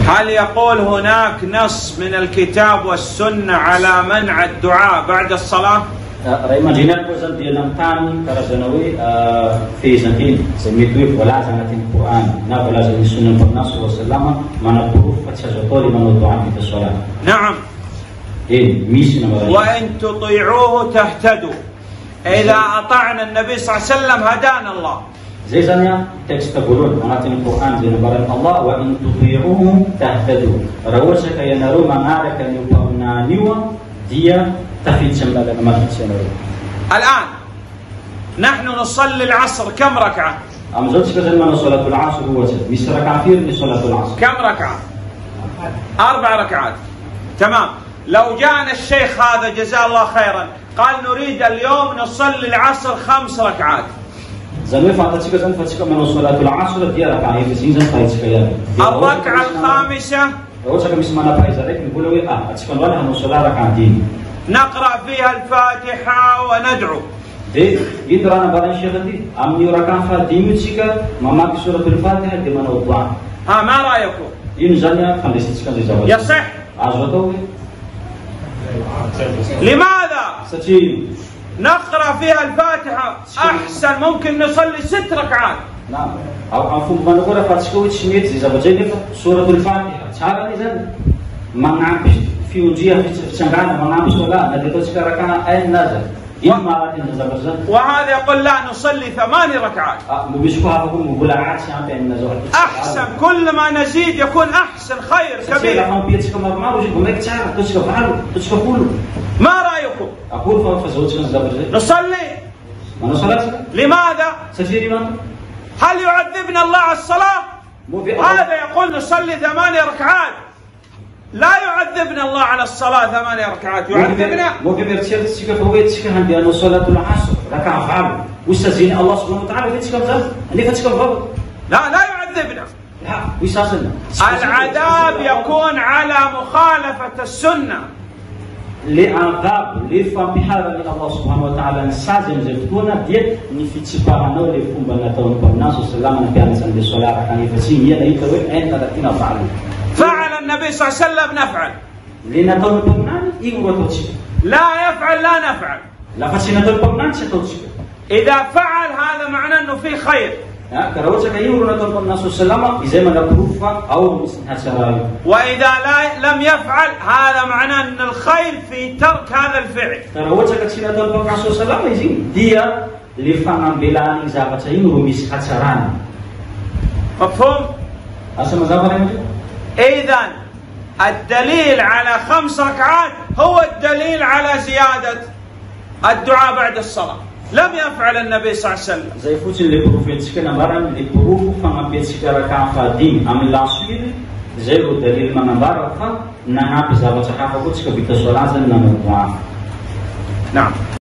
هل يقول هناك نص من الكتاب والسنة على منع الدعاء بعد الصلاة؟ Imagina cosa dia nantani karazanawi fezantin semituif wala zanatin Quran na wala zanatin sunnah Nabi sallallahu alaihi wasallam mana proof fatsazatoli mana doa fi salat. نعم. مش وإن تطيعوه تهتدوا. إذا أطعنا النبي صلى الله عليه وسلم هدانا الله. زيزانيا تكست تقولون مناتين القرآن زي نبرة الله وإن تطيعوه تهتدوا. روشك ينارو منارك نيوبنا نيوا ديا تفيد شمال ما تشنو. الآن نحن نصلي العصر كم ركعة؟ أمزوج كذا من صلاة العصر هو مش ركعة كثير من صلاة العصر. كم ركعة؟ 4 ركعات. تمام. لو جاءنا الشيخ هذا جزاه الله خيرا قال نريد اليوم نصلي العصر 5 ركعات. زمي فاتشك زن فاتشك من صلاة العصر دي ركعة يفسين زن فاتشك يا. الركعة الخامسة. روشك مش منا فايزة لكن يقولوا إيه أتشكن ولا هم صلاة ركعتين. نقرأ فيها الفاتحة وندعو. دي يدرانا بدن شيخ دي أمني ركعة فاتيمو تشيكا ماما سورة الفاتحة دي من الدعاء. ما رأيكم؟ ينزلنا خلصت كذا زوج. يصح؟ عزوته. لماذا؟ ستين. نقرأ فيها الفاتحة أحسن ممكن نصلي 6 ركعات. نعم. أو أنفم بنقول فاتشكوت شميت إذا بجينا سورة الفاتحة. شهادة إذا ما نعبش في وجيه في شنغان ما نعبش ولا ندرس كركعة أين نازل. وهذا يقول لا نصلي 8 ركعات. أحسن كل ما نزيد يكون أحسن خير كبير. ما رأيكم؟ نصلي. لماذا؟ هل يعذبنا الله على الصلاة؟ هذا يقول نصلي 8 ركعات. لا يعذبنا الله على الصلاة 8 ركعات يعذبنا. ممكن يرتشل تشكى فويت تشكى عندي أنا صلاة العصر ركعة فعل وستزين الله سبحانه وتعالى تشكى فعل عندي فتشكى فويت. لا يعذبنا. لا ويساسنا. العذاب يكون على مخالفة السنة. لعذاب لفهم بحال من الله سبحانه وتعالى نسازم زفتونا ديت نفتش بارانو لفهم بناتون بالناس والسلام على كان سند الصلاة كان يفسين يلا يتوي أنت لكنا فعلوا. فعل النبي صلى الله عليه وسلم نفعل. لنتون بمنان يقولوا لا يفعل لا نفعل. لا فسينتون بمنان ستوتشي. إذا فعل هذا معناه إنه في خير. كروجك يقولون نتون بالناس والسلام إذا ما نبروفا أو مسنحسراي. وإذا لم يفعل هذا معناه إن الخير في ترك هذا الفعل. كروجك سينتون بالناس والسلام يزين ديا لفهم بلان إذا بتشين رميس حسران. مفهوم؟ أسمع زبرين. إذن الدليل على 5 ركعات هو الدليل على زيادة الدعاء بعد الصلاة. لم يفعل النبي صلى الله عليه وسلم. زي فوتين لبروفيت كنا مران لبروف فما بيتش ركعة فادين أم لاسوير زي الدليل من بارفا نعم بزاف تحقق كتش كبيت الصلاة زي نعم. نعم.